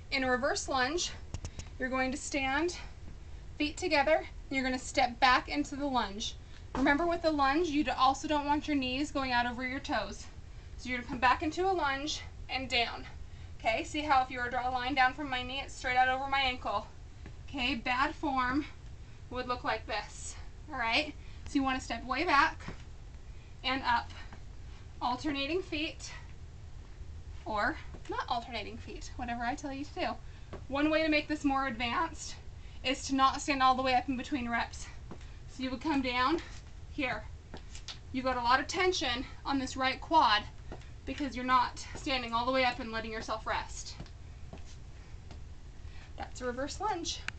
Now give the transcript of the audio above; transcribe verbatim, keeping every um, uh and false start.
in a reverse lunge, you're going to stand feet together, and you're going to step back into the lunge. Remember, with the lunge, you also don't want your knees going out over your toes. So you're going to come back into a lunge and down. Okay, see how if you were to draw a line down from my knee, it's straight out over my ankle. Okay, bad form would look like this. All right, so you want to step way back and up, alternating feet, or not alternating feet, whatever I tell you to do. One way to make this more advanced is to not stand all the way up in between reps. So you would come down here. You've got a lot of tension on this right quad because you're not standing all the way up and letting yourself rest. That's a reverse lunge.